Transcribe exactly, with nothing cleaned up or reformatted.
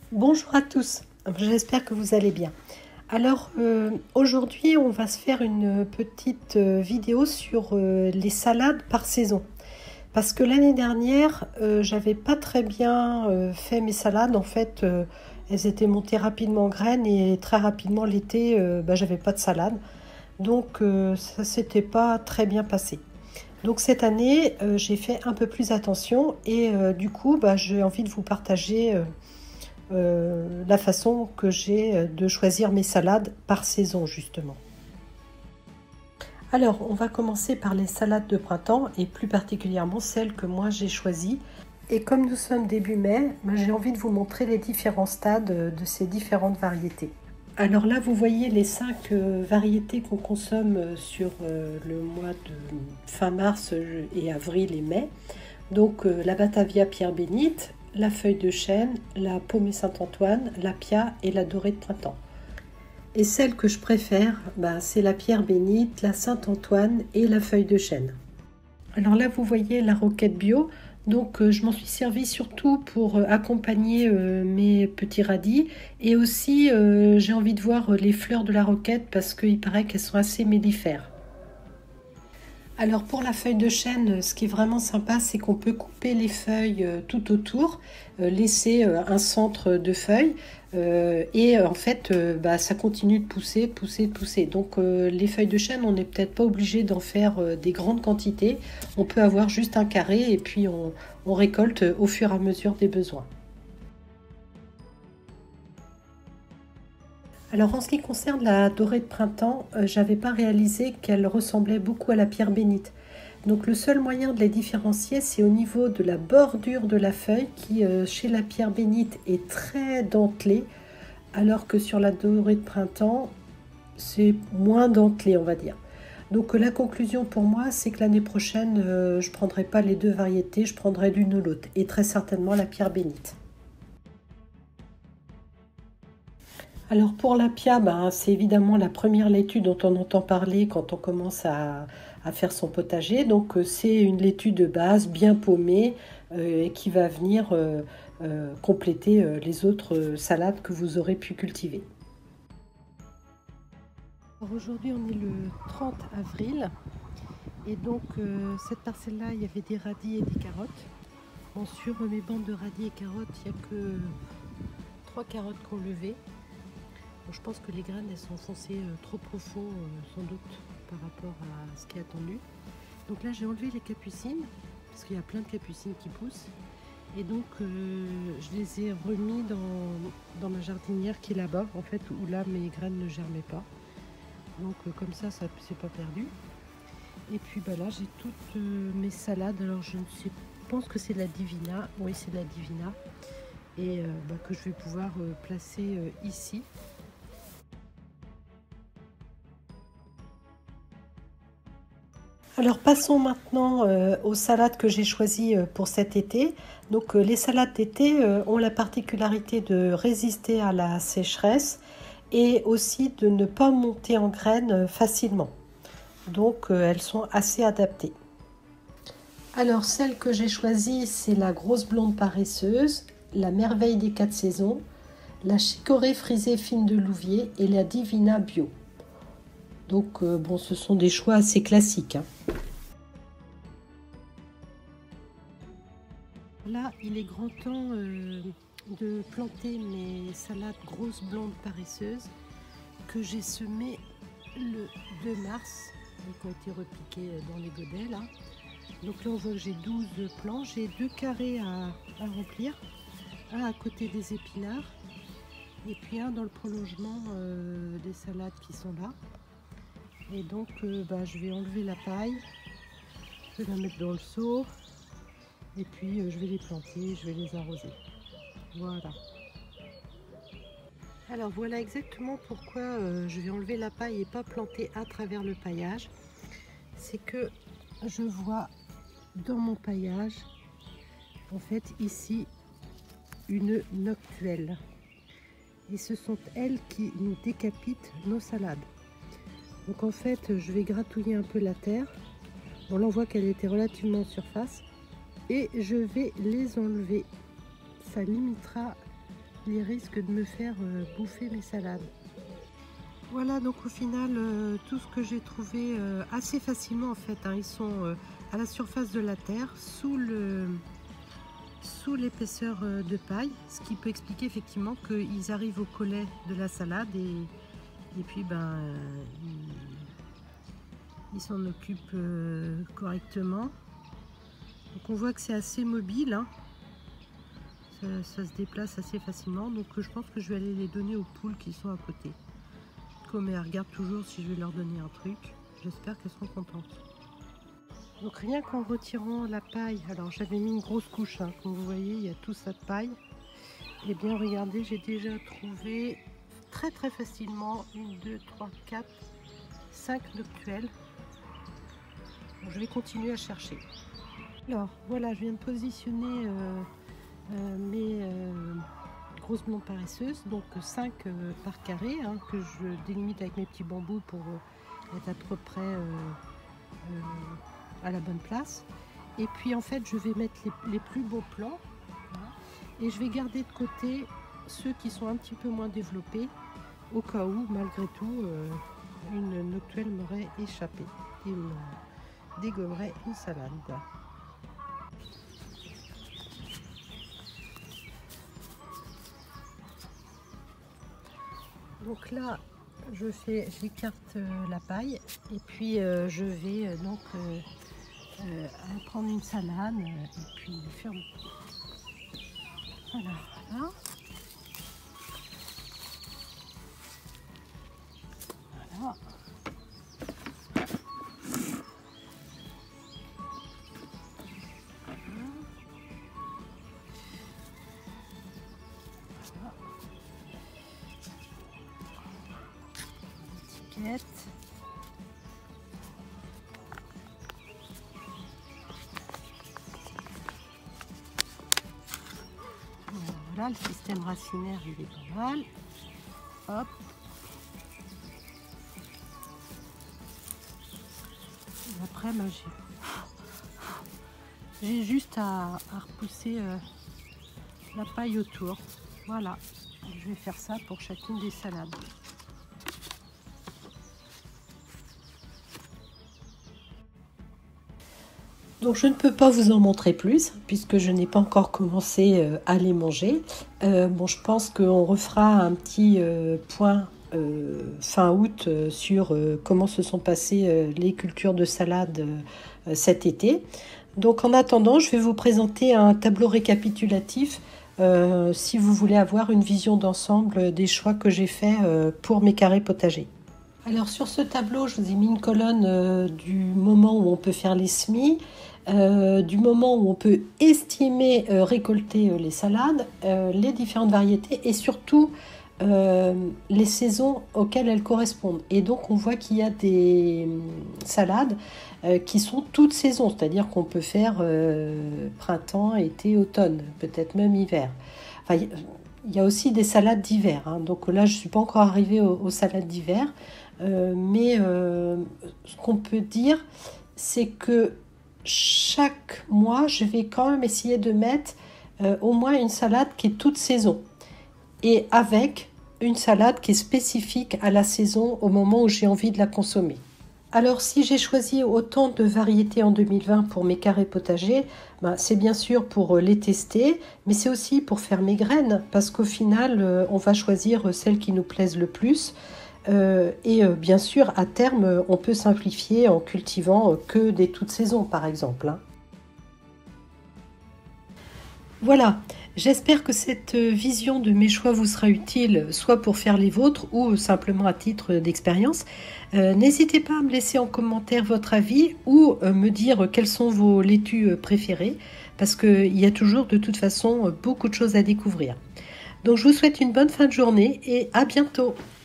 Bonjour à tous, j'espère que vous allez bien. Alors euh, aujourd'hui on va se faire une petite euh, vidéo sur euh, les salades par saison. Parce que l'année dernière euh, j'avais pas très bien euh, fait mes salades. En fait euh, elles étaient montées rapidement en graines et très rapidement l'été euh, bah, j'avais pas de salade. Donc euh, ça s'était pas très bien passé. Donc cette année euh, j'ai fait un peu plus attention et euh, du coup bah, j'ai envie de vous partager euh, Euh, la façon que j'ai de choisir mes salades par saison justement. Alors on va commencer par les salades de printemps et plus particulièrement celles que moi j'ai choisies. Et comme nous sommes début mai, ben, j'ai envie de vous montrer les différents stades de ces différentes variétés. Alors là vous voyez les cinq euh, variétés qu'on consomme sur euh, le mois de fin mars et avril et mai. Donc euh, la Batavia Pierre Bénite, la feuille de chêne, la paumée Saint-Antoine, la pia et la dorée de printemps. Et celle que je préfère, bah, c'est la pierre bénite, la Saint-Antoine et la feuille de chêne. Alors là, vous voyez la roquette bio. Donc euh, je m'en suis servi surtout pour euh, accompagner euh, mes petits radis. Et aussi, euh, j'ai envie de voir les fleurs de la roquette parce qu'il paraît qu'elles sont assez mellifères. Alors pour la feuille de chêne, ce qui est vraiment sympa, c'est qu'on peut couper les feuilles tout autour, euh, laisser un centre de feuilles euh, et en fait euh, bah, ça continue de pousser, pousser, pousser. Donc euh, les feuilles de chêne, on n'est peut-être pas obligé d'en faire euh, des grandes quantités. On peut avoir juste un carré et puis on, on récolte au fur et à mesure des besoins. Alors en ce qui concerne la dorée de printemps, euh, j'avais pas réalisé qu'elle ressemblait beaucoup à la pierre bénite. Donc le seul moyen de les différencier, c'est au niveau de la bordure de la feuille qui, euh, chez la pierre bénite, est très dentelée, alors que sur la dorée de printemps, c'est moins dentelé, on va dire. Donc la conclusion pour moi, c'est que l'année prochaine, euh, je ne prendrai pas les deux variétés, je prendrai l'une ou l'autre, et très certainement la pierre bénite. Alors pour la pia, ben, c'est évidemment la première laitue dont on entend parler quand on commence à, à faire son potager. Donc euh, c'est une laitue de base bien paumée euh, et qui va venir euh, euh, compléter euh, les autres euh, salades que vous aurez pu cultiver. Aujourd'hui on est le trente avril et donc euh, cette parcelle-là il y avait des radis et des carottes. Bon, sur mes bandes de radis et carottes, il n'y a que trois carottes qu'on levait. Bon, je pense que les graines elles sont enfoncées euh, trop profond euh, sans doute par rapport à ce qui est attendu. Donc là j'ai enlevé les capucines parce qu'il y a plein de capucines qui poussent et donc euh, je les ai remis dans, dans ma jardinière qui est là-bas en fait où là mes graines ne germaient pas. Donc euh, comme ça ça c'est pas perdu. Et puis bah, là j'ai toutes euh, mes salades. Alors je ne sais, je pense que c'est de la Divina. Oui c'est de la Divina et euh, bah, que je vais pouvoir euh, placer euh, ici. Alors passons maintenant euh, aux salades que j'ai choisies euh, pour cet été. Donc euh, les salades d'été euh, ont la particularité de résister à la sécheresse et aussi de ne pas monter en graines euh, facilement. Donc euh, elles sont assez adaptées. Alors celle que j'ai choisie, c'est la grosse blonde paresseuse, la merveille des quatre saisons, la chicorée frisée fine de Louviers et la Divina bio. Donc euh, bon, ce sont des choix assez classiques, hein. Là, il est grand temps euh, de planter mes salades grosses blondes paresseuses que j'ai semées le deux mars, qui ont été repiquées dans les godets là. Donc là, on voit que j'ai douze plants, j'ai deux carrés à, à remplir, un à côté des épinards et puis un dans le prolongement euh, des salades qui sont là. Et donc, euh, bah, je vais enlever la paille, je vais la mettre dans le seau. Et puis euh, je vais les planter, je vais les arroser. Voilà. Alors voilà exactement pourquoi euh, je vais enlever la paille et pas planter à travers le paillage. C'est que je vois dans mon paillage, en fait ici, une noctuelle. Et ce sont elles qui nous décapitent nos salades. Donc en fait, je vais gratouiller un peu la terre. Bon là on voit qu'elle était relativement en surface. Et je vais les enlever. Ça limitera les risques de me faire euh, bouffer mes salades. Voilà, donc au final, euh, tout ce que j'ai trouvé euh, assez facilement en fait, hein, ils sont euh, à la surface de la terre, sous le sous l'épaisseur euh, de paille, ce qui peut expliquer effectivement qu'ils arrivent au collet de la salade et, et puis ben euh, ils s'en occupent euh, correctement. Donc on voit que c'est assez mobile, hein. ça, ça se déplace assez facilement, donc je pense que je vais aller les donner aux poules qui sont à côté. Comme elles regardent toujours si je vais leur donner un truc, j'espère qu'elles seront contentes. Donc rien qu'en retirant la paille, alors j'avais mis une grosse couche, hein, comme vous voyez, il y a tout ça de paille. Et bien regardez, j'ai déjà trouvé très très facilement une, deux, trois, quatre, cinq noctuelles. Bon, je vais continuer à chercher. Alors voilà, je viens de positionner euh, euh, mes euh, grosses blondes paresseuses, donc cinq euh, par carré, hein, que je délimite avec mes petits bambous pour euh, être à peu près euh, euh, à la bonne place. Et puis en fait je vais mettre les, les plus beaux plans, hein, et je vais garder de côté ceux qui sont un petit peu moins développés au cas où malgré tout euh, une noctuelle m'aurait échappé et me dégommerait une salade. Donc là, je fais, j'écarte euh, la paille et puis euh, je vais euh, donc euh, euh, prendre une salade euh, et puis faire. Voilà, voilà. Voilà. Voilà, le système racinaire il est pas mal. Hop. Et après, ben, j'ai juste à, à repousser euh, la paille autour. Voilà, je vais faire ça pour chacune des salades. Donc je ne peux pas vous en montrer plus puisque je n'ai pas encore commencé à les manger. Euh, bon, je pense qu'on refera un petit euh, point euh, fin août euh, sur euh, comment se sont passées euh, les cultures de salade euh, cet été. Donc en attendant, je vais vous présenter un tableau récapitulatif euh, si vous voulez avoir une vision d'ensemble des choix que j'ai faits euh, pour mes carrés potagers. Alors sur ce tableau, je vous ai mis une colonne euh, du moment où on peut faire les semis, euh, du moment où on peut estimer euh, récolter euh, les salades, euh, les différentes variétés et surtout euh, les saisons auxquelles elles correspondent. Et donc on voit qu'il y a des euh, salades euh, qui sont toutes saisons, c'est-à-dire qu'on peut faire euh, printemps, été, automne, peut-être même hiver. Enfin, il y a aussi des salades d'hiver, hein. Donc là je ne suis pas encore arrivée aux, aux salades d'hiver. Euh, mais euh, ce qu'on peut dire, c'est que chaque mois, je vais quand même essayer de mettre euh, au moins une salade qui est toute saison et avec une salade qui est spécifique à la saison au moment où j'ai envie de la consommer. Alors si j'ai choisi autant de variétés en deux mille vingt pour mes carrés potagers, ben, c'est bien sûr pour les tester, mais c'est aussi pour faire mes graines parce qu'au final, euh, on va choisir celles qui nous plaisent le plus. Euh, et euh, bien sûr, à terme, euh, on peut simplifier en cultivant euh, que des toutes saisons, par exemple, hein. Voilà, j'espère que cette vision de mes choix vous sera utile, soit pour faire les vôtres ou simplement à titre d'expérience. Euh, n'hésitez pas à me laisser en commentaire votre avis ou euh, me dire quelles sont vos laitues préférées, parce qu'il y a toujours de toute façon beaucoup de choses à découvrir. Donc je vous souhaite une bonne fin de journée et à bientôt.